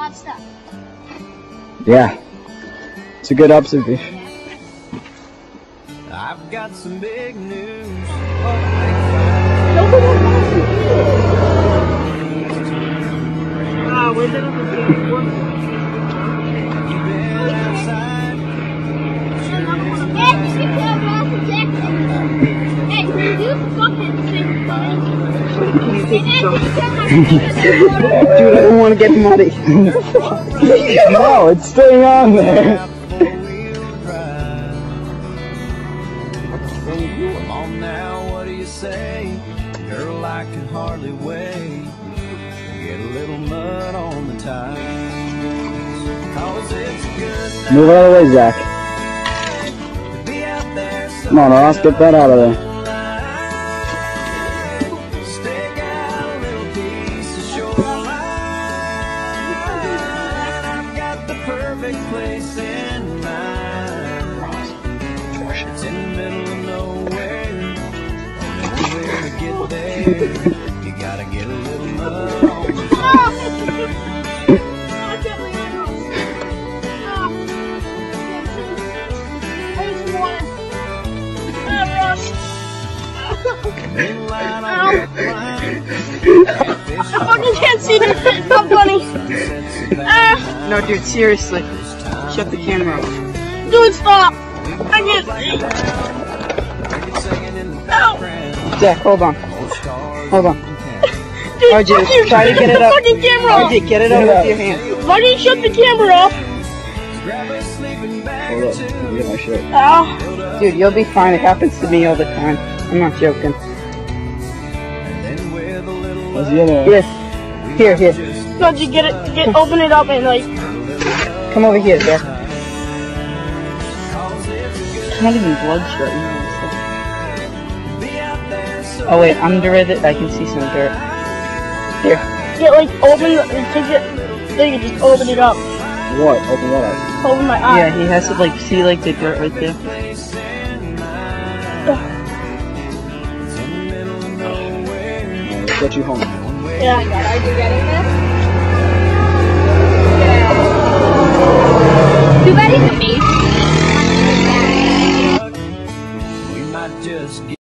hot stuff. Yeah. It's a good observation. I've got some big news. Where's it up? Dude, I don't want to get muddy. No, it's staying on there. Come on now, what do you say? Girl, I can hardly wait. Get a little mud on the tires. 'Cause it's good night. Move out of the way, Zach. To be out there Come on, Ross, get that out of there. Stick out a little piece of shoreline. I've got the perfect place in mind. It's in the middle of nowhere. Nowhere to get there. You gotta get a little mud on the I fucking can't see this. It's not funny. No, dude, seriously. Shut the camera off. Dude, stop. I can't see. No. Zach, hold on. Hold on. Dude, RJ, fucking try to get it up. Fucking camera off. RJ, get it up with your hand. Why didn't you shut the camera off? Hold up, let me get my shirt. Ah. Dude, you'll be fine. It happens to me all the time. I'm not joking. Was he in there? Here. Here, here. No, just open it up and like. Come over here, Zach. It's not even bloodshot. Oh wait, under it, I can see some dirt. Here. Yeah, like open the, take it, then you just open it up. What? Open what up? Open my eye. Yeah, he has to like see like the dirt right there. Let's get you home. Yeah. Are you getting this? Yeah. Too bad he's a mate. We might just get